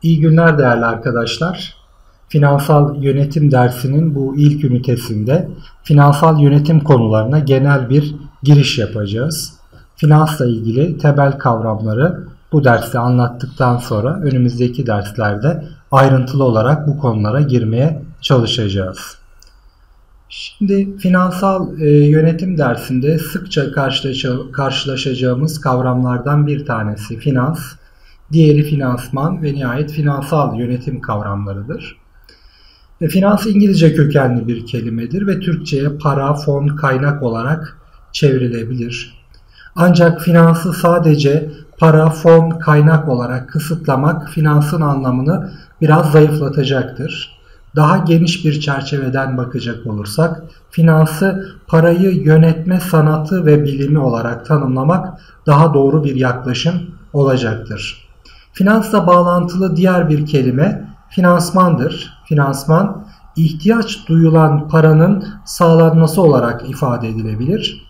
İyi günler değerli arkadaşlar. Finansal yönetim dersinin bu ilk ünitesinde finansal yönetim konularına genel bir giriş yapacağız. Finansla ilgili temel kavramları bu derste anlattıktan sonra önümüzdeki derslerde ayrıntılı olarak bu konulara girmeye çalışacağız. Şimdi finansal yönetim dersinde sıkça karşılaşacağımız kavramlardan bir tanesi finans, diğeri finansman ve nihayet finansal yönetim kavramlarıdır. Finans İngilizce kökenli bir kelimedir ve Türkçe'ye para, fon, kaynak olarak çevrilebilir. Ancak finansı sadece para, fon, kaynak olarak kısıtlamak finansın anlamını biraz zayıflatacaktır. Daha geniş bir çerçeveden bakacak olursak, finansı parayı yönetme sanatı ve bilimi olarak tanımlamak daha doğru bir yaklaşım olacaktır. Finansla bağlantılı diğer bir kelime finansmandır. Finansman, ihtiyaç duyulan paranın sağlanması olarak ifade edilebilir.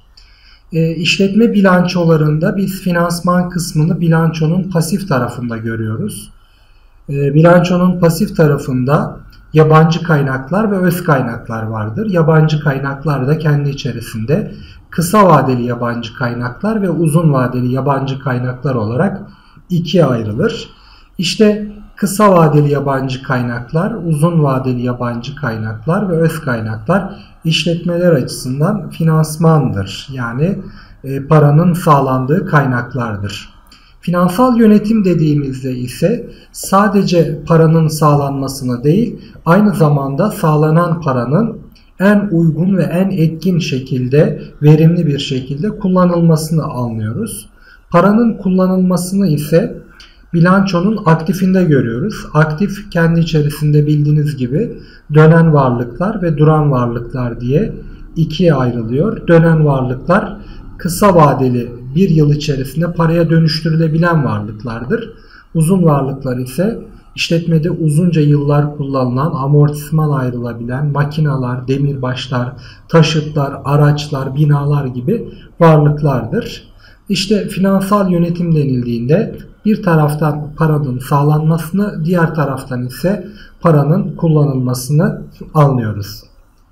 İşletme bilançolarında biz finansman kısmını bilançonun pasif tarafında görüyoruz. Bilançonun pasif tarafında yabancı kaynaklar ve öz kaynaklar vardır. Yabancı kaynaklar da kendi içerisinde kısa vadeli yabancı kaynaklar ve uzun vadeli yabancı kaynaklar olarak ikiye ayrılır. İşte kısa vadeli yabancı kaynaklar, uzun vadeli yabancı kaynaklar ve öz kaynaklar işletmeler açısından finansmandır. Yani paranın sağlandığı kaynaklardır. Finansal yönetim dediğimizde ise sadece paranın sağlanmasını değil, aynı zamanda sağlanan paranın en uygun ve en etkin şekilde, verimli bir şekilde kullanılmasını anlıyoruz. Paranın kullanılmasını ise bilançonun aktifinde görüyoruz. Aktif kendi içerisinde bildiğiniz gibi dönen varlıklar ve duran varlıklar diye ikiye ayrılıyor. Dönen varlıklar kısa vadeli bir yıl içerisinde paraya dönüştürülebilen varlıklardır. Uzun varlıklar ise işletmede uzunca yıllar kullanılan, amortisman ayrılabilen makineler, demirbaşlar, taşıtlar, araçlar, binalar gibi varlıklardır. İşte finansal yönetim denildiğinde bir taraftan paranın sağlanmasını, diğer taraftan ise paranın kullanılmasını anlıyoruz.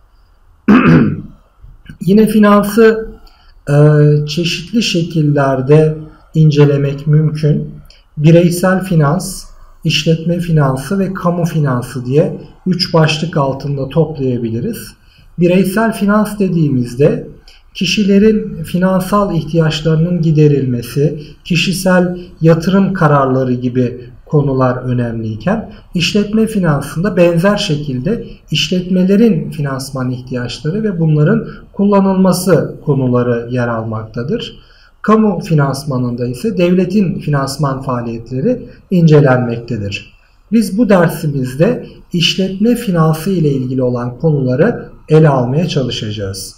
Yine finansı çeşitli şekillerde incelemek mümkün. Bireysel finans, işletme finansı ve kamu finansı diye 3 başlık altında toplayabiliriz. Bireysel finans dediğimizde kişilerin finansal ihtiyaçlarının giderilmesi, kişisel yatırım kararları gibi konular önemliyken, işletme finansında benzer şekilde işletmelerin finansman ihtiyaçları ve bunların kullanılması konuları yer almaktadır. Kamu finansmanında ise devletin finansman faaliyetleri incelenmektedir. Biz bu dersimizde işletme finansı ile ilgili olan konuları ele almaya çalışacağız.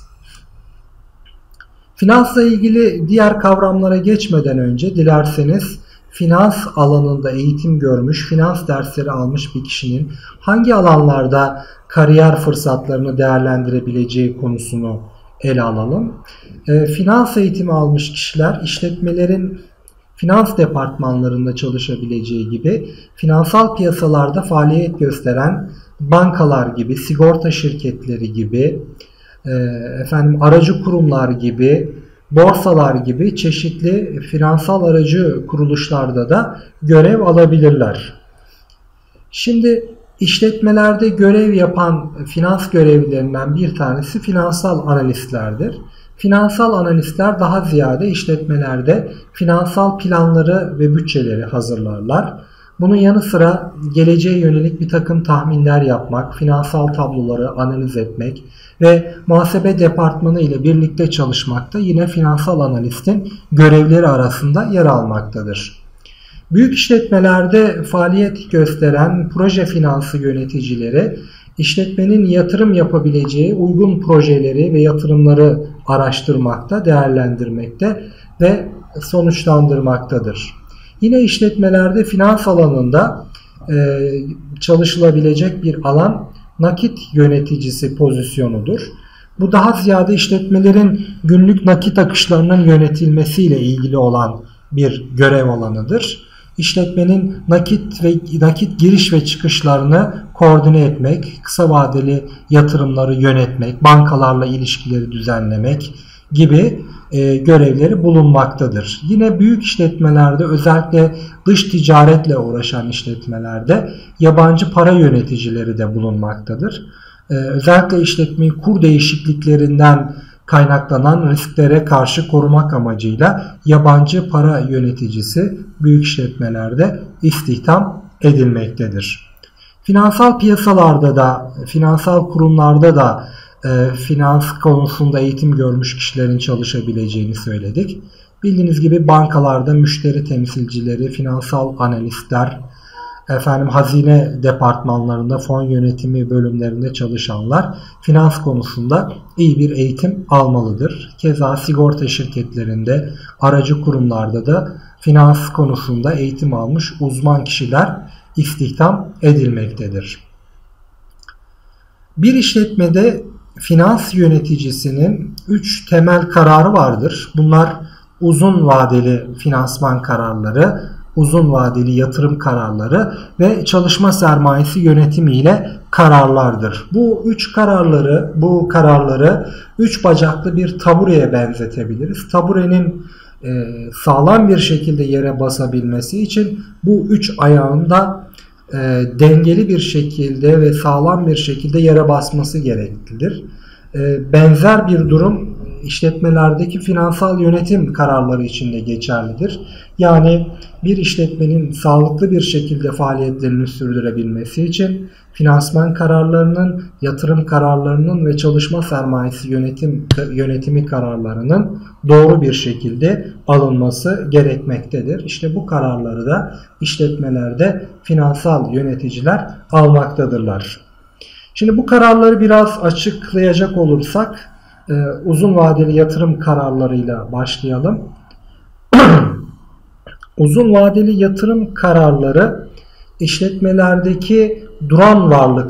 Finansla ilgili diğer kavramlara geçmeden önce dilerseniz finans alanında eğitim görmüş, finans dersleri almış bir kişinin hangi alanlarda kariyer fırsatlarını değerlendirebileceği konusunu ele alalım. Finans eğitimi almış kişiler işletmelerin finans departmanlarında çalışabileceği gibi finansal piyasalarda faaliyet gösteren bankalar gibi, sigorta şirketleri gibi, aracı kurumlar gibi, borsalar gibi çeşitli finansal aracı kuruluşlarda da görev alabilirler. Şimdi işletmelerde görev yapan finans görevlilerinden bir tanesi finansal analistlerdir. Finansal analistler daha ziyade işletmelerde finansal planları ve bütçeleri hazırlarlar. Bunun yanı sıra geleceğe yönelik bir takım tahminler yapmak, finansal tabloları analiz etmek ve muhasebe departmanı ile birlikte çalışmak da yine finansal analistin görevleri arasında yer almaktadır. Büyük işletmelerde faaliyet gösteren proje finansı yöneticileri, işletmenin yatırım yapabileceği uygun projeleri ve yatırımları araştırmakta, değerlendirmekte ve sonuçlandırmaktadır. Yine işletmelerde finans alanında çalışılabilecek bir alan nakit yöneticisi pozisyonudur. Bu daha ziyade işletmelerin günlük nakit akışlarının yönetilmesiyle ilgili olan bir görev alanıdır. işletmenin nakit giriş ve çıkışlarını koordine etmek, kısa vadeli yatırımları yönetmek, bankalarla ilişkileri düzenlemek gibi görevleri bulunmaktadır. Yine büyük işletmelerde, özellikle dış ticaretle uğraşan işletmelerde yabancı para yöneticileri de bulunmaktadır. Özellikle işletmeyi kur değişikliklerinden kaynaklanan risklere karşı korumak amacıyla yabancı para yöneticisi büyük işletmelerde istihdam edilmektedir. Finansal piyasalarda da, finansal kurumlarda da finans konusunda eğitim görmüş kişilerin çalışabileceğini söyledik. Bildiğiniz gibi bankalarda müşteri temsilcileri, finansal analistler, hazine departmanlarında, fon yönetimi bölümlerinde çalışanlar finans konusunda iyi bir eğitim almalıdır. Keza sigorta şirketlerinde, aracı kurumlarda da finans konusunda eğitim almış uzman kişiler istihdam edilmektedir. Bir işletmede finans yöneticisinin 3 temel kararı vardır. Bunlar uzun vadeli finansman kararları, uzun vadeli yatırım kararları ve çalışma sermayesi yönetimiyle kararlardır. Bu kararları 3 bacaklı bir tabureye benzetebiliriz. Taburenin sağlam bir şekilde yere basabilmesi için bu 3 ayağında dengeli bir şekilde ve sağlam bir şekilde yere basması gereklidir. Benzer bir durum işletmelerdeki finansal yönetim kararları için de geçerlidir. Yani bir işletmenin sağlıklı bir şekilde faaliyetlerini sürdürebilmesi için finansman kararlarının, yatırım kararlarının ve çalışma sermayesi yönetimi kararlarının doğru bir şekilde alınması gerekmektedir. İşte bu kararları da işletmelerde finansal yöneticiler almaktadırlar. Şimdi bu kararları biraz açıklayacak olursak uzun vadeli yatırım kararlarıyla başlayalım. Uzun vadeli yatırım kararları işletmelerdeki duran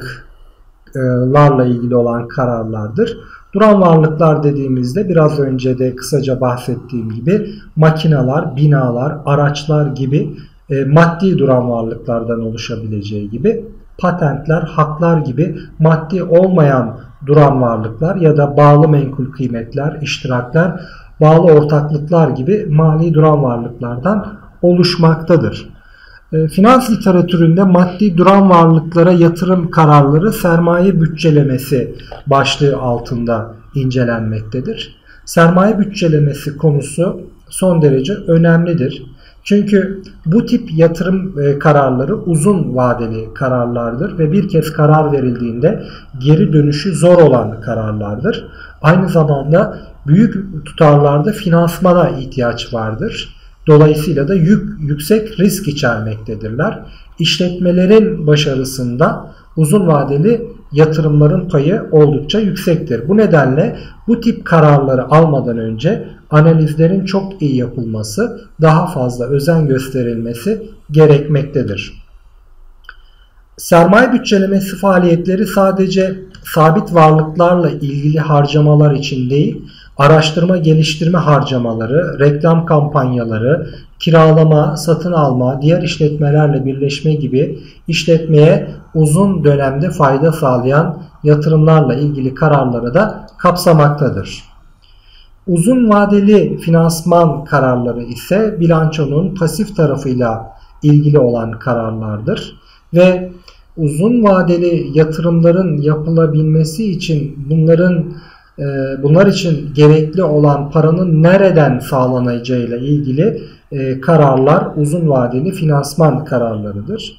varlıklarla ilgili olan kararlardır. Duran varlıklar dediğimizde biraz önce de kısaca bahsettiğim gibi makineler, binalar, araçlar gibi maddi duran varlıklardan oluşabileceği gibi patentler, haklar gibi maddi olmayan duran varlıklar ya da bağlı menkul kıymetler, iştirakler, bağlı ortaklıklar gibi mali duran varlıklardan oluşmaktadır. Finans literatüründe maddi duran varlıklara yatırım kararları sermaye bütçelemesi başlığı altında incelenmektedir. Sermaye bütçelemesi konusu son derece önemlidir. Çünkü bu tip yatırım kararları uzun vadeli kararlardır ve bir kez karar verildiğinde geri dönüşü zor olan kararlardır. Aynı zamanda büyük tutarlarda finansmana ihtiyaç vardır. Dolayısıyla da yüksek risk içermektedirler. İşletmelerin başarısında uzun vadeli yatırımların payı oldukça yüksektir. Bu nedenle bu tip kararları almadan önce analizlerin çok iyi yapılması, daha fazla özen gösterilmesi gerekmektedir. Sermaye bütçelemesi faaliyetleri sadece sabit varlıklarla ilgili harcamalar için değil, araştırma geliştirme harcamaları, reklam kampanyaları, kiralama, satın alma, diğer işletmelerle birleşme gibi işletmeye uzun dönemde fayda sağlayan yatırımlarla ilgili kararları da kapsamaktadır. Uzun vadeli finansman kararları ise bilançonun pasif tarafıyla ilgili olan kararlardır ve uzun vadeli yatırımların yapılabilmesi için bunlar için gerekli olan paranın nereden sağlanacağıyla ilgili kararlar uzun vadeli finansman kararlarıdır.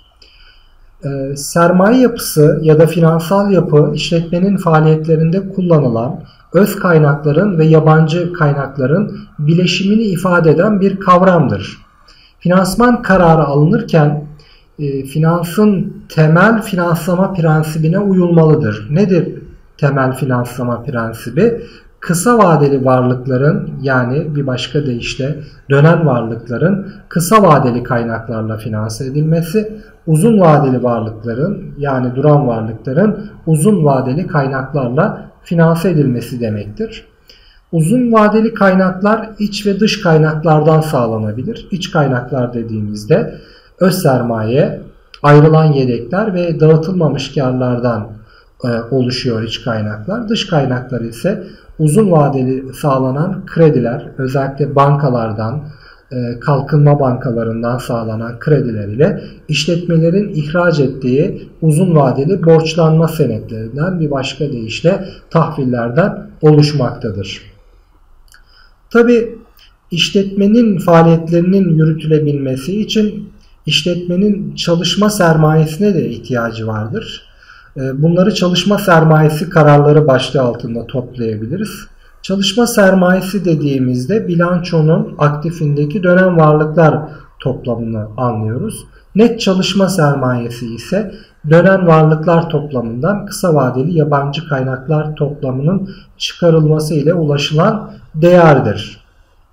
Sermaye yapısı ya da finansal yapı işletmenin faaliyetlerinde kullanılan öz kaynakların ve yabancı kaynakların bileşimini ifade eden bir kavramdır. Finansman kararı alınırken finansın temel finanslama prensibine uyulmalıdır. Nedir temel finanslama prensibi? Kısa vadeli varlıkların, yani bir başka deyişle dönen varlıkların kısa vadeli kaynaklarla finanse edilmesi, uzun vadeli varlıkların, yani duran varlıkların uzun vadeli kaynaklarla finanse edilmesi demektir. Uzun vadeli kaynaklar iç ve dış kaynaklardan sağlanabilir. İç kaynaklar dediğimizde öz sermaye, ayrılan yedekler ve dağıtılmamış karlardan oluşuyor iç kaynaklar. Dış kaynaklar ise uzun vadeli sağlanan krediler, özellikle bankalardan, kalkınma bankalarından sağlanan krediler ile işletmelerin ihraç ettiği uzun vadeli borçlanma senetlerinden, bir başka deyişle tahvillerden oluşmaktadır. Tabi işletmenin faaliyetlerinin yürütülebilmesi için işletmenin çalışma sermayesine de ihtiyacı vardır. Bunları çalışma sermayesi kararları başlığı altında toplayabiliriz. Çalışma sermayesi dediğimizde bilançonun aktifindeki dönem varlıklar toplamını anlıyoruz. Net çalışma sermayesi ise dönem varlıklar toplamından kısa vadeli yabancı kaynaklar toplamının çıkarılması ile ulaşılan değerdir.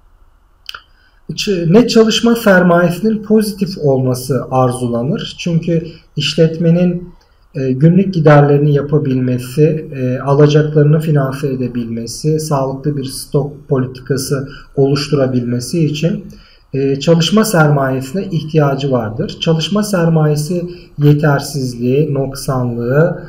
Net çalışma sermayesinin pozitif olması arzulanır. Çünkü işletmenin günlük giderlerini yapabilmesi, alacaklarını finanse edebilmesi, sağlıklı bir stok politikası oluşturabilmesi için çalışma sermayesine ihtiyacı vardır. Çalışma sermayesi yetersizliği, noksanlığı,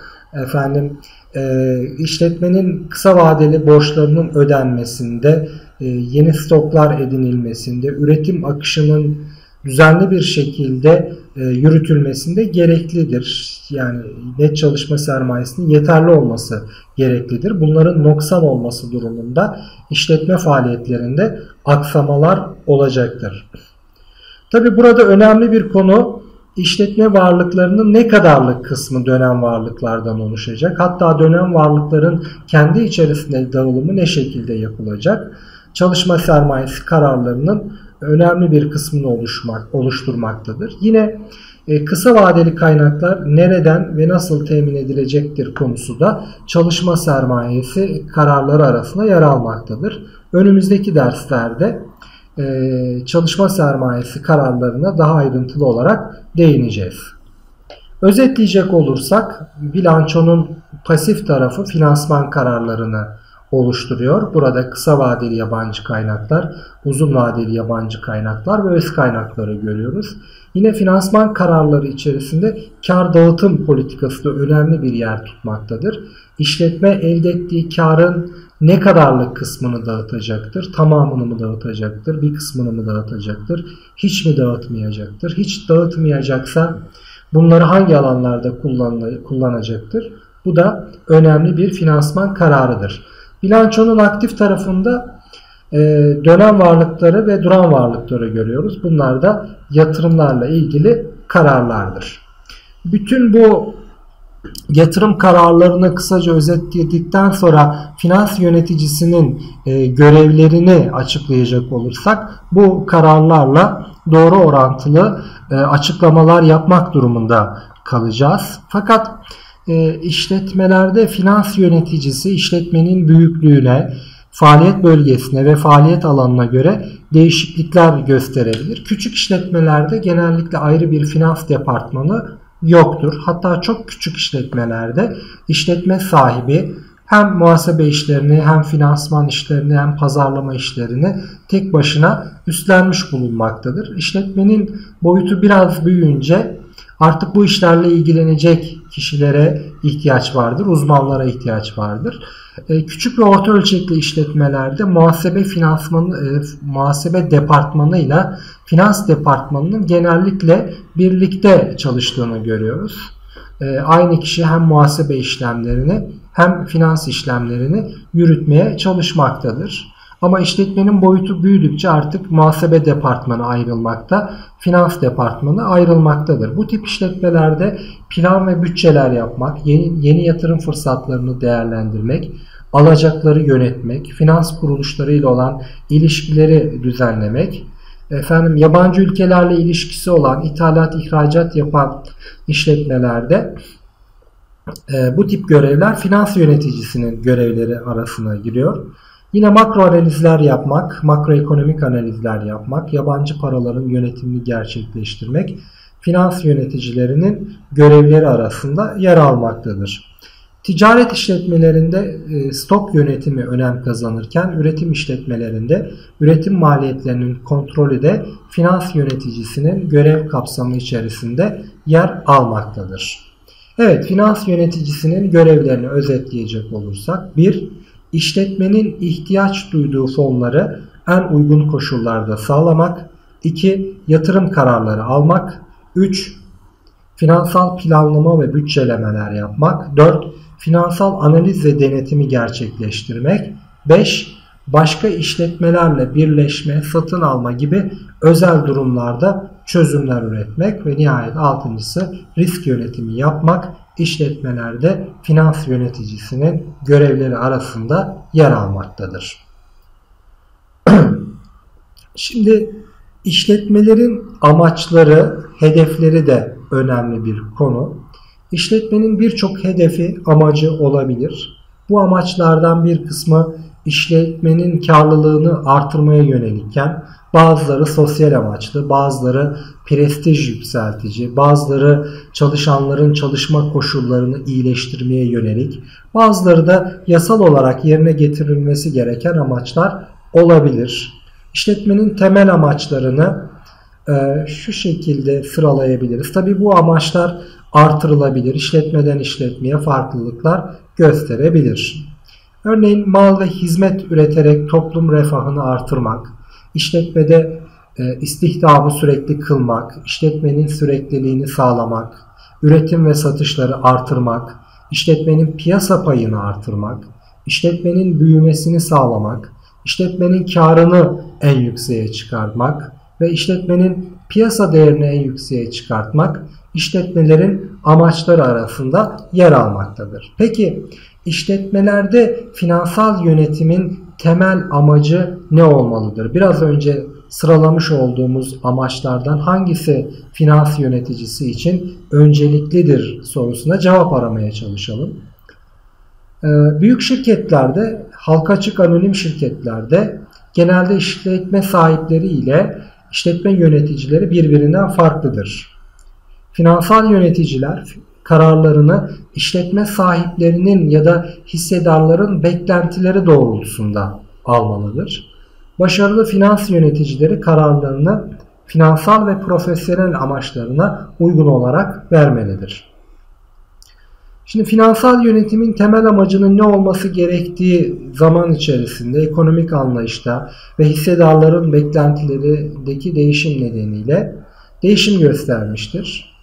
işletmenin kısa vadeli borçlarının ödenmesinde, yeni stoklar edinilmesinde, üretim akışının düzenli bir şekilde yürütülmesinde gereklidir. Yani net çalışma sermayesinin yeterli olması gereklidir. Bunların noksan olması durumunda işletme faaliyetlerinde aksamalar olacaktır. Tabi burada önemli bir konu, işletme varlıklarının ne kadarlık kısmı dönem varlıklardan oluşacak? Hatta dönem varlıkların kendi içerisinde dağılımı ne şekilde yapılacak? Çalışma sermayesi kararlarının önemli bir kısmını oluşturmaktadır. Yine kısa vadeli kaynaklar nereden ve nasıl temin edilecektir konusu da çalışma sermayesi kararları arasında yer almaktadır. Önümüzdeki derslerde çalışma sermayesi kararlarına daha ayrıntılı olarak değineceğiz. Özetleyecek olursak bilançonun pasif tarafı finansman kararlarını oluşturuyor. Burada kısa vadeli yabancı kaynaklar, uzun vadeli yabancı kaynaklar ve öz kaynakları görüyoruz. Yine finansman kararları içerisinde kar dağıtım politikası da önemli bir yer tutmaktadır. İşletme elde ettiği karın ne kadarlık kısmını dağıtacaktır? Tamamını mı dağıtacaktır? Bir kısmını mı dağıtacaktır? Hiç mi dağıtmayacaktır? Hiç dağıtmayacaksa bunları hangi alanlarda kullanacaktır? Bu da önemli bir finansman kararıdır. Bilançonun aktif tarafında dönem varlıkları ve duran varlıkları görüyoruz. Bunlar da yatırımlarla ilgili kararlardır. Bütün bu yatırım kararlarını kısaca özetledikten sonra finans yöneticisinin görevlerini açıklayacak olursak bu kararlarla doğru orantılı açıklamalar yapmak durumunda kalacağız. Fakat işletmelerde finans yöneticisi işletmenin büyüklüğüne, faaliyet bölgesine ve faaliyet alanına göre değişiklikler gösterebilir. Küçük işletmelerde genellikle ayrı bir finans departmanı yoktur. Hatta çok küçük işletmelerde işletme sahibi hem muhasebe işlerini, hem finansman işlerini, hem pazarlama işlerini tek başına üstlenmiş bulunmaktadır. İşletmenin boyutu biraz büyüyünce artık bu işlerle ilgilenecek kişilere ihtiyaç vardır, uzmanlara ihtiyaç vardır. Küçük ve orta ölçekli işletmelerde muhasebe departmanı ile finans departmanının genellikle birlikte çalıştığını görüyoruz. Aynı kişi hem muhasebe işlemlerini hem finans işlemlerini yürütmeye çalışmaktadır. Ama işletmenin boyutu büyüdükçe artık muhasebe departmanı ayrılmakta, finans departmanı ayrılmaktadır. Bu tip işletmelerde plan ve bütçeler yapmak, yeni yatırım fırsatlarını değerlendirmek, alacakları yönetmek, finans kuruluşlarıyla olan ilişkileri düzenlemek, yabancı ülkelerle ilişkisi olan, ithalat, ihracat yapan işletmelerde bu tip görevler finans yöneticisinin görevleri arasına giriyor. Yine makro analizler yapmak, makroekonomik analizler yapmak, yabancı paraların yönetimini gerçekleştirmek finans yöneticilerinin görevleri arasında yer almaktadır. Ticaret işletmelerinde stok yönetimi önem kazanırken üretim işletmelerinde üretim maliyetlerinin kontrolü de finans yöneticisinin görev kapsamı içerisinde yer almaktadır. Evet, finans yöneticisinin görevlerini özetleyecek olursak: 1. İşletmenin ihtiyaç duyduğu fonları en uygun koşullarda sağlamak. 2. Yatırım kararları almak. 3. Finansal planlama ve bütçelemeler yapmak. 4. Finansal analiz ve denetimi gerçekleştirmek. 5. Başka işletmelerle birleşme, satın alma gibi özel durumlarda çözümler üretmek ve nihayet 6.'sı risk yönetimi yapmak, işletmelerde finans yöneticisinin görevleri arasında yer almaktadır. Şimdi işletmelerin amaçları, hedefleri de önemli bir konu. İşletmenin birçok hedefi, amacı olabilir. Bu amaçlardan bir kısmı işletmenin karlılığını artırmaya yönelikken, bazıları sosyal amaçlı, bazıları prestij yükseltici, bazıları çalışanların çalışma koşullarını iyileştirmeye yönelik, bazıları da yasal olarak yerine getirilmesi gereken amaçlar olabilir. İşletmenin temel amaçlarını şu şekilde sıralayabiliriz. Tabii bu amaçlar artırılabilir. İşletmeden işletmeye farklılıklar gösterebilir. Örneğin mal ve hizmet üreterek toplum refahını artırmak, işletmede istihdamı sürekli kılmak, işletmenin sürekliliğini sağlamak, üretim ve satışları artırmak, işletmenin piyasa payını artırmak, işletmenin büyümesini sağlamak, işletmenin karını en yükseğe çıkartmak ve işletmenin piyasa değerini en yükseğe çıkartmak işletmelerin amaçları arasında yer almaktadır. Peki işletmelerde finansal yönetimin temel amacı ne olmalıdır? Biraz önce sıralamış olduğumuz amaçlardan hangisi finans yöneticisi için önceliklidir sorusuna cevap aramaya çalışalım. Büyük şirketlerde, halka açık anonim şirketlerde genelde işletme sahipleri ile işletme yöneticileri birbirinden farklıdır. Finansal yöneticiler kararlarını işletme sahiplerinin ya da hissedarların beklentileri doğrultusunda almalıdır. Başarılı finans yöneticileri kararlarını finansal ve profesyonel amaçlarına uygun olarak vermelidir. Şimdi finansal yönetimin temel amacının ne olması gerektiği zaman içerisinde ekonomik anlayışta ve hissedarların beklentilerindeki değişim nedeniyle değişim göstermiştir.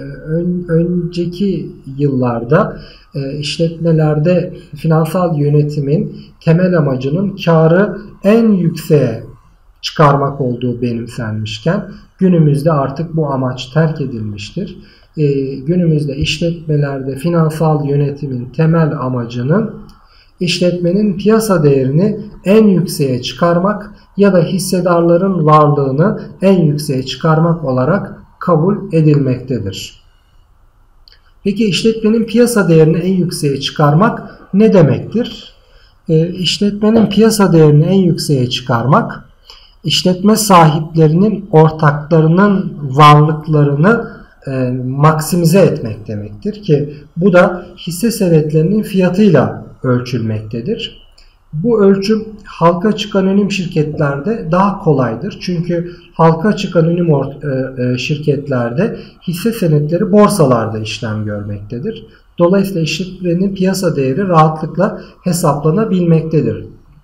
Önceki yıllarda işletmelerde finansal yönetimin temel amacının karı en yükseğe çıkarmak olduğu benimsenmişken günümüzde artık bu amaç terk edilmiştir. Günümüzde işletmelerde finansal yönetimin temel amacının işletmenin piyasa değerini en yükseğe çıkarmak ya da hissedarların varlığını en yükseğe çıkarmak olarak kabul edilmektedir. Peki işletmenin piyasa değerini en yükseğe çıkarmak ne demektir? İşletmenin piyasa değerini en yükseğe çıkarmak, işletme sahiplerinin ortaklarının varlıklarını maksimize etmek demektir ki bu da hisse senetlerinin fiyatıyla ölçülmektedir. Bu ölçüm halka açık anonim şirketlerde daha kolaydır. Çünkü halka açık anonim şirketlerde hisse senetleri borsalarda işlem görmektedir. Dolayısıyla işletmenin piyasa değeri rahatlıkla hesaplanabilmektedir.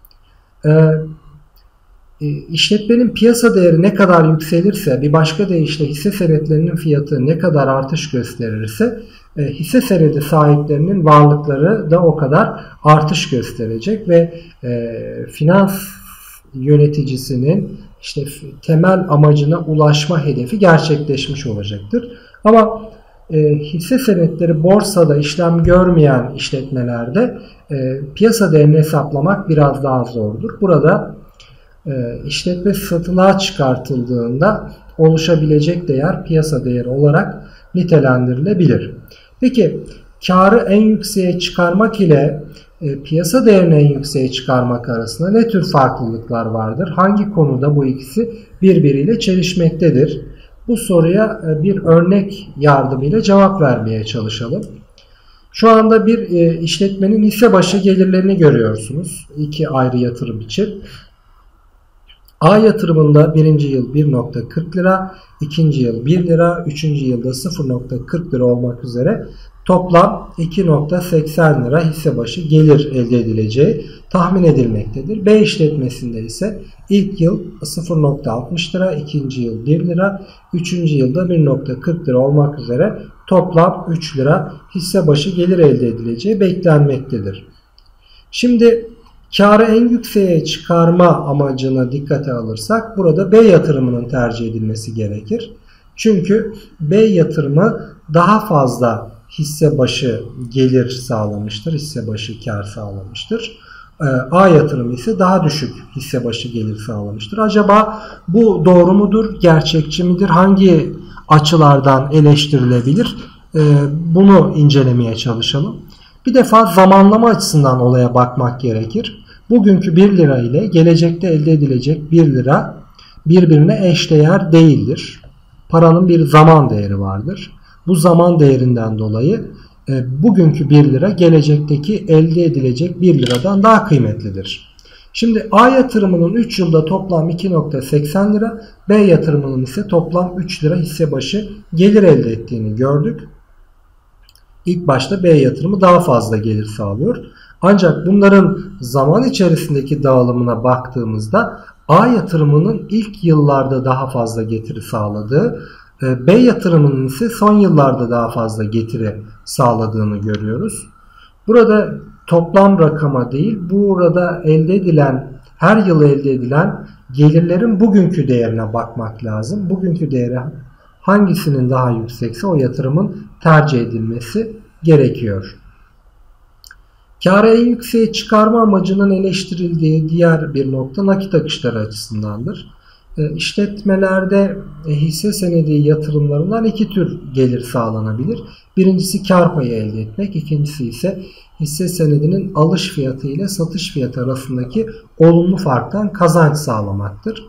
İşletmenin piyasa değeri ne kadar yükselirse, bir başka deyişle hisse senetlerinin fiyatı ne kadar artış gösterirse hisse senedi sahiplerinin varlıkları da o kadar artış gösterecek ve finans yöneticisinin temel amacına ulaşma hedefi gerçekleşmiş olacaktır. Ama hisse senetleri borsada işlem görmeyen işletmelerde piyasa değerini hesaplamak biraz daha zordur. Burada işletme satılığa çıkartıldığında oluşabilecek değer piyasa değeri olarak nitelendirilebilir. Peki karı en yükseğe çıkarmak ile piyasa değerini en yükseğe çıkarmak arasında ne tür farklılıklar vardır? Hangi konuda bu ikisi birbiriyle çelişmektedir? Bu soruya bir örnek yardımıyla cevap vermeye çalışalım. Şu anda bir işletmenin hisse başı gelirlerini görüyorsunuz. İki ayrı yatırım için. A yatırımında birinci yıl 1.40 lira, ikinci yıl 1 lira, üçüncü yılda 0.40 lira olmak üzere toplam 2.80 lira hisse başı gelir elde edileceği tahmin edilmektedir. B işletmesinde ise ilk yıl 0.60 lira, ikinci yıl 1 lira, üçüncü yılda 1.40 lira olmak üzere toplam 3 lira hisse başı gelir elde edileceği beklenmektedir. Şimdi kârı en yükseğe çıkarma amacına dikkate alırsak burada B yatırımının tercih edilmesi gerekir. Çünkü B yatırımı daha fazla hisse başı gelir sağlamıştır, hisse başı kar sağlamıştır. A yatırımı ise daha düşük hisse başı gelir sağlamıştır. Acaba bu doğru mudur, gerçekçi midir, hangi açılardan eleştirilebilir? Bunu incelemeye çalışalım. Bir defa zamanlama açısından olaya bakmak gerekir. Bugünkü 1 lira ile gelecekte elde edilecek 1 lira birbirine eşdeğer değildir. Paranın bir zaman değeri vardır. Bu zaman değerinden dolayı bugünkü 1 lira gelecekteki elde edilecek 1 liradan daha kıymetlidir. Şimdi A yatırımının 3 yılda toplam 2.80 lira, B yatırımının ise toplam 3 lira hisse başı gelir elde ettiğini gördük. İlk başta B yatırımı daha fazla gelir sağlıyor. Ancak bunların zaman içerisindeki dağılımına baktığımızda A yatırımının ilk yıllarda daha fazla getiri sağladığı, B yatırımının ise son yıllarda daha fazla getiri sağladığını görüyoruz. Burada toplam rakama değil, burada elde edilen, her yıl elde edilen gelirlerin bugünkü değerine bakmak lazım. Bugünkü değeri hangisinin daha yüksekse o yatırımın tercih edilmesi gerekiyor. Kârı en yükseğe çıkarma amacının eleştirildiği diğer bir nokta nakit akışları açısındandır. İşletmelerde hisse senedi yatırımlarından iki tür gelir sağlanabilir. Birincisi kar payı elde etmek, ikincisi ise hisse senedinin alış fiyatı ile satış fiyatı arasındaki olumlu farktan kazanç sağlamaktır.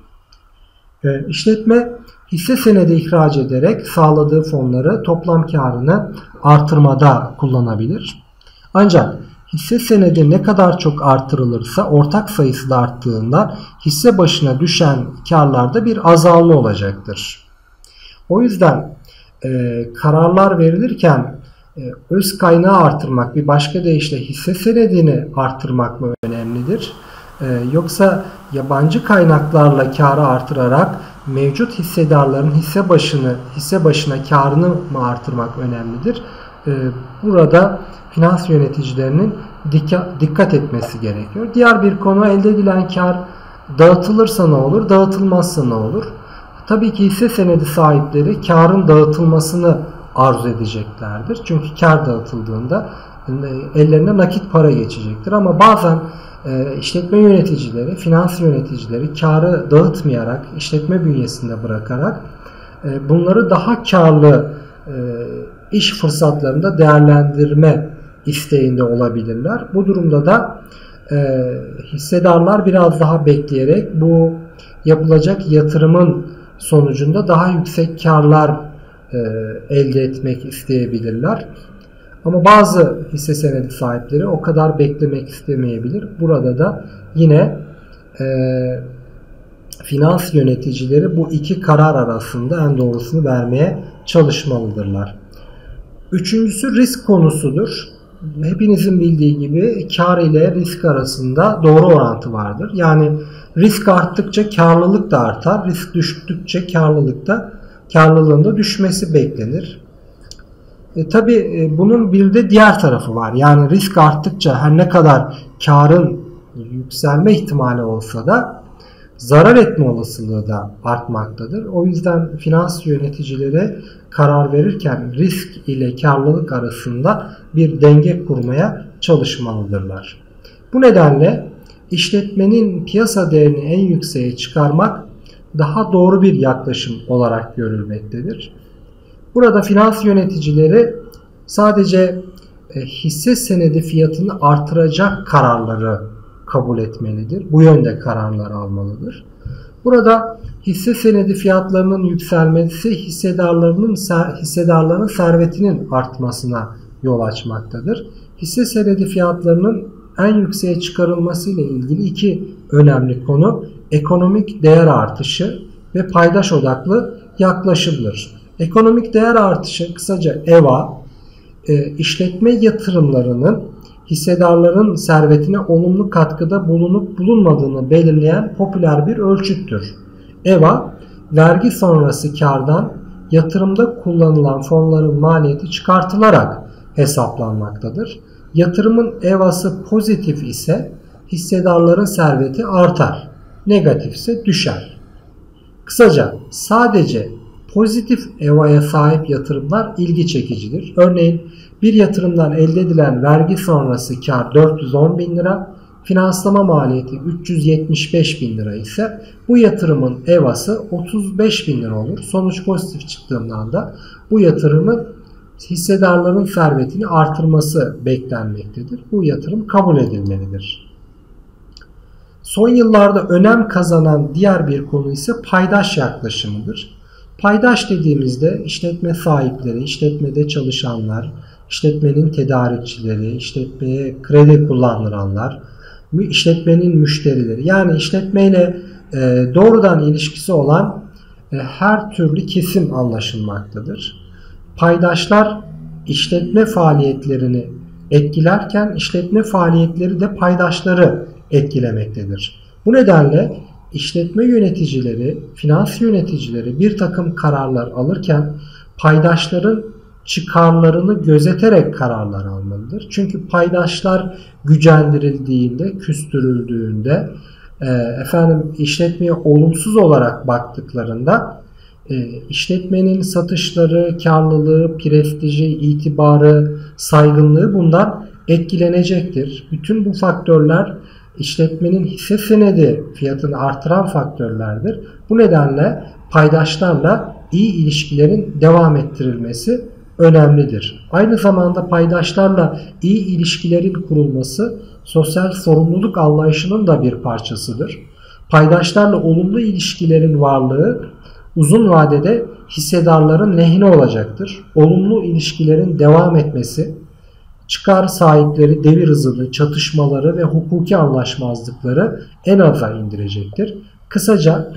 İşletme hisse senedi ihraç ederek sağladığı fonları toplam karını artırmada kullanabilir. Ancak hisse senedi ne kadar çok artırılırsa ortak sayısı da arttığından hisse başına düşen karlarda bir azalma olacaktır. O yüzden kararlar verilirken öz kaynağı artırmak, bir başka deyişle hisse senedini artırmak mı önemlidir? Yoksa yabancı kaynaklarla karı artırarak mevcut hissedarların hisse başına karını mı artırmak önemlidir? Burada finans yöneticilerinin dikkat etmesi gerekiyor. Diğer bir konu, elde edilen kar dağıtılırsa ne olur, dağıtılmazsa ne olur? Tabii ki hisse senedi sahipleri karın dağıtılmasını arzu edeceklerdir. Çünkü kar dağıtıldığında ellerine nakit para geçecektir. Ama bazen işletme yöneticileri, finans yöneticileri karı dağıtmayarak, işletme bünyesinde bırakarak bunları daha karlı iş fırsatlarında değerlendirme isteğinde olabilirler. Bu durumda da hissedarlar biraz daha bekleyerek bu yapılacak yatırımın sonucunda daha yüksek karlar elde etmek isteyebilirler. Ama bazı hisse senedi sahipleri o kadar beklemek istemeyebilir. Burada da yine finans yöneticileri bu iki karar arasında en doğrusunu vermeye çalışmalıdırlar. Üçüncüsü risk konusudur. Hepinizin bildiği gibi kar ile risk arasında doğru orantı vardır. Yani risk arttıkça karlılık da artar. Risk düştükçe karlılığın da düşmesi beklenir. Tabii bunun bir de diğer tarafı var. Yani risk arttıkça her ne kadar karın yükselme ihtimali olsa da zarar etme olasılığı da artmaktadır. O yüzden finans yöneticileri karar verirken risk ile karlılık arasında bir denge kurmaya çalışmalıdırlar. Bu nedenle işletmenin piyasa değerini en yükseğe çıkarmak daha doğru bir yaklaşım olarak görülmektedir. Burada finans yöneticileri sadece hisse senedi fiyatını artıracak kararları kabul etmelidir. Bu yönde kararlar almalıdır. Burada hisse senedi fiyatlarının yükselmesi hissedarların servetinin artmasına yol açmaktadır. Hisse senedi fiyatlarının en yükseğe çıkarılması ile ilgili iki önemli konu ekonomik değer artışı ve paydaş odaklı yaklaşımdır. Ekonomik değer artışı kısaca EVA, işletme yatırımlarının hissedarların servetine olumlu katkıda bulunup bulunmadığını belirleyen popüler bir ölçüttür. EVA, vergi sonrası kardan yatırımda kullanılan fonların maliyeti çıkartılarak hesaplanmaktadır. Yatırımın EVA'sı pozitif ise hissedarların serveti artar, negatif ise düşer. Kısaca sadece pozitif EVA'ya sahip yatırımlar ilgi çekicidir. Örneğin bir yatırımdan elde edilen vergi sonrası kar 410 bin lira, finanslama maliyeti 375 bin lira ise bu yatırımın EVA'sı 35 bin lira olur. Sonuç pozitif çıktığından da bu yatırımın hissedarların servetini artırması beklenmektedir. Bu yatırım kabul edilmelidir. Son yıllarda önem kazanan diğer bir konu ise paydaş yaklaşımıdır. Paydaş dediğimizde işletme sahipleri, işletmede çalışanlar, işletmenin tedarikçileri, işletmeye kredi kullandıranlar, işletmenin müşterileri yani işletmeyle doğrudan ilişkisi olan her türlü kesim anlaşılmaktadır. Paydaşlar işletme faaliyetlerini etkilerken işletme faaliyetleri de paydaşları etkilemektedir. Bu nedenle işletme yöneticileri, finans yöneticileri bir takım kararlar alırken paydaşların çıkarlarını gözeterek kararlar almalıdır. Çünkü paydaşlar gücendirildiğinde, küstürüldüğünde, işletmeye olumsuz olarak baktıklarında işletmenin satışları, karlılığı, prestiji, itibarı, saygınlığı bundan etkilenecektir. Bütün bu faktörler işletmenin hisse senedi fiyatını artıran faktörlerdir. Bu nedenle paydaşlarla iyi ilişkilerin devam ettirilmesi önemlidir. Aynı zamanda paydaşlarla iyi ilişkilerin kurulması sosyal sorumluluk anlayışının da bir parçasıdır. Paydaşlarla olumlu ilişkilerin varlığı uzun vadede hissedarların lehine olacaktır. Olumlu ilişkilerin devam etmesi, çıkar sahipleri devir hızını, çatışmaları ve hukuki anlaşmazlıkları en aza indirecektir. Kısaca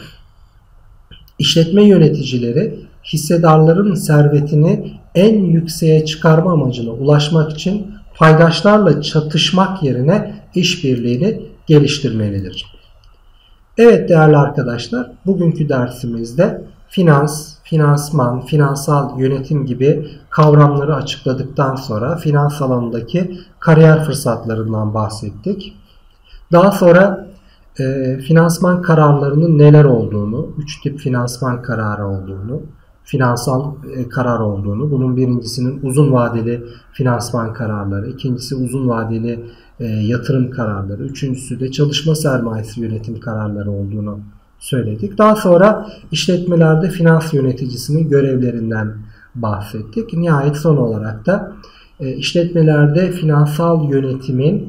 işletme yöneticileri hissedarların servetini en yükseğe çıkarma amacına ulaşmak için paydaşlarla çatışmak yerine işbirliğini geliştirmelidir. Evet değerli arkadaşlar, bugünkü dersimizde finans, finansman, finansal yönetim gibi kavramları açıkladıktan sonra finans alanındaki kariyer fırsatlarından bahsettik. Daha sonra finansman kararlarının neler olduğunu, 3 tip finansman kararı olduğunu, finansal karar olduğunu, bunun birincisinin uzun vadeli finansman kararları, ikincisi uzun vadeli yatırım kararları, üçüncüsü de çalışma sermayesi yönetim kararları olduğunu söyledik. Daha sonra işletmelerde finans yöneticisinin görevlerinden bahsettik. Nihayet son olarak da işletmelerde finansal yönetimin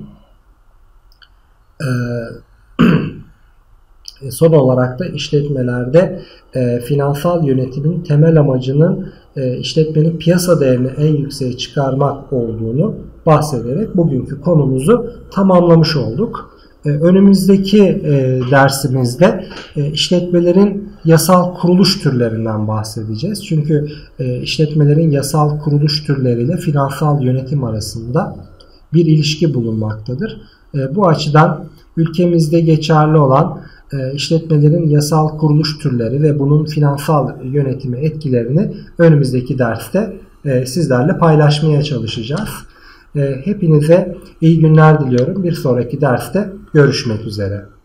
finansal yönetimin temel amacının işletmenin piyasa değerini en yükseğe çıkarmak olduğunu bahsederek bugünkü konumuzu tamamlamış olduk. Önümüzdeki dersimizde işletmelerin yasal kuruluş türlerinden bahsedeceğiz. Çünkü işletmelerin yasal kuruluş türleriyle finansal yönetim arasında bir ilişki bulunmaktadır. Bu açıdan ülkemizde geçerli olan işletmelerin yasal kuruluş türleri ve bunun finansal yönetime etkilerini önümüzdeki derste sizlerle paylaşmaya çalışacağız. Hepinize iyi günler diliyorum. Bir sonraki derste görüşmek üzere.